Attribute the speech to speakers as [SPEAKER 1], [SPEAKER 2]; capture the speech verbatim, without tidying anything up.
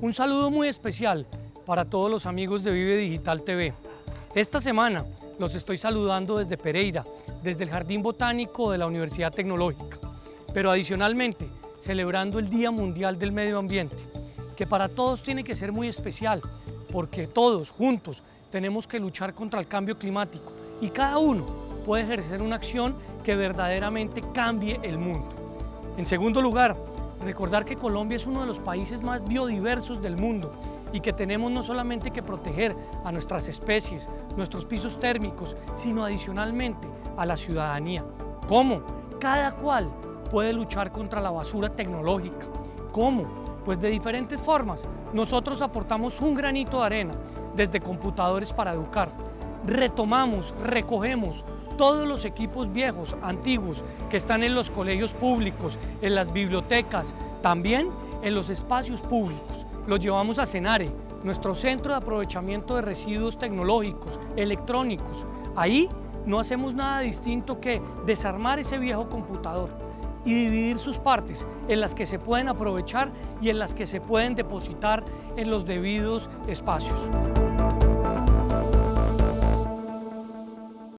[SPEAKER 1] Un saludo muy especial para todos los amigos de Vive Digital T V. Esta semana los estoy saludando desde Pereira, desde el Jardín Botánico de la Universidad Tecnológica, pero adicionalmente celebrando el Día Mundial del Medio Ambiente, que para todos tiene que ser muy especial, porque todos juntos tenemos que luchar contra el cambio climático y cada uno puede ejercer una acción que verdaderamente cambie el mundo. En segundo lugar, recordar que Colombia es uno de los países más biodiversos del mundo y que tenemos no solamente que proteger a nuestras especies, nuestros pisos térmicos, sino adicionalmente a la ciudadanía. ¿Cómo? Cada cual puede luchar contra la basura tecnológica. ¿Cómo? Pues de diferentes formas. Nosotros aportamos un granito de arena, desde computadores para educar. Retomamos, recogemos todos los equipos viejos, antiguos, que están en los colegios públicos, en las bibliotecas, también en los espacios públicos. Los llevamos a Cenare, nuestro centro de aprovechamiento de residuos tecnológicos, electrónicos. Ahí no hacemos nada distinto que desarmar ese viejo computador y dividir sus partes en las que se pueden aprovechar y en las que se pueden depositar en los debidos espacios.